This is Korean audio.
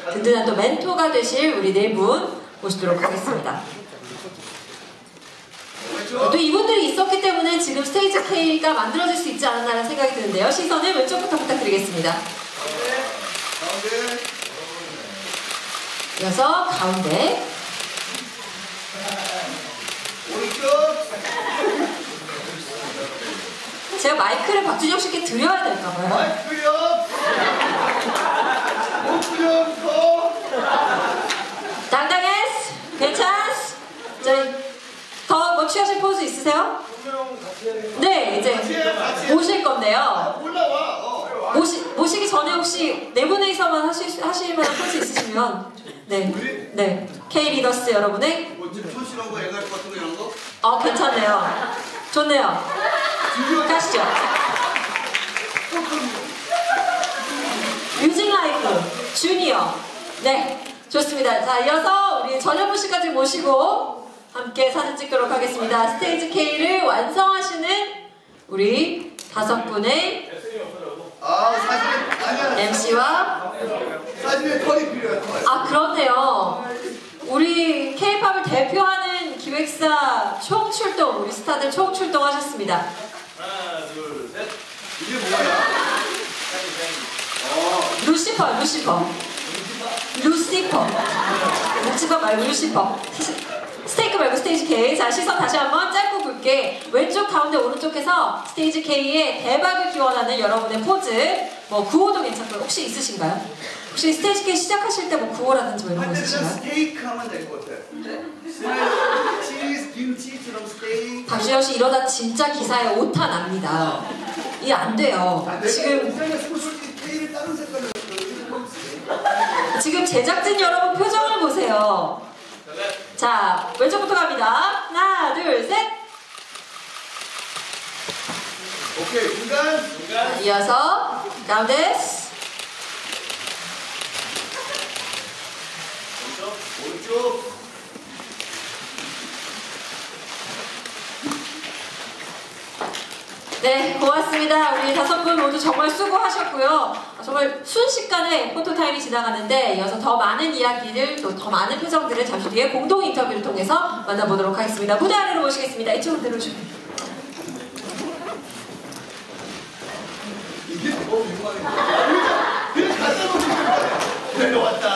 든든한 또 멘토가 되실 우리 네 분 모시도록 하겠습니다. 또 이분들이 있었기 때문에 지금 스테이지 K가 만들어질 수 있지 않았나라는 생각이 드는데요. 시선을 왼쪽부터 부탁드리겠습니다. 가운데. 이어서 가운데. 오른쪽. 제가 마이크를 박준영 씨께 드려야 될까봐요. 마이크 옆. 목표 더. 당당했어? 괜찮았어? 더 뭐 취하실 포즈 있으세요? 네, 이제 모실 건데요. 올라와. 모시기 전에 혹시 네 분이서만 하실 만한 포즈 있으시면 네, K 리더스 여러분의 뭐지 표시한 거 애갈 같은 거 이런 거? 괜찮네요. 좋네요. 가시죠. 뮤직 라이프 주니어. 네, 좋습니다. 자, 이어서 우리 전현무 씨까지 모시고 함께 사진 찍도록 하겠습니다. 스테이지 K를 완성하시는 우리 5분의 사진에 아니야. MC와 사진에 털이 필요해. 그렇네요. 우리 K-팝을 대표하는 기획사 총출동, 우리 스타들 총출동하셨습니다. 하나, 둘, 셋. 이게 뭐야? 루시퍼 말고 루시퍼. 스테이크 말고 스테이지 K. 자, 시선 다시 한번 짧고 굵게 왼쪽, 가운데, 오른쪽 해서 스테이지 K의 대박을 기원하는 여러분의 포즈, 뭐 구호도 괜찮고 혹시 있으신가요? 혹시 스테이지 K 시작하실 때 뭐 구호라든지 뭐 이런 거 있으신가요? 스테이크 하면 될 것 같아. 치즈, 김치처럼 스테이크. 박준영 씨 이러다 진짜 기사에 오타 납니다. 이게 안 돼요. 지금 제작진 여러분 표정을 보세요. 자, 왼쪽부터 갑니다. 하나, 둘, 셋. 오케이, 중간. 자, 이어서 가운데. 오른쪽. 네, 고맙습니다. 우리 5분 모두 정말 수고하셨고요. 정말 순식간에 포토타임이 지나가는데 이어서 더 많은 이야기를 또 더 많은 표정들을 잠시 뒤에 공동 인터뷰를 통해서 만나보도록 하겠습니다. 무대 아래로 모시겠습니다. 이쪽으로 내려오시면. 이게 뭐 유명한 거야? 그냥 갖다 놓으면 내려왔다.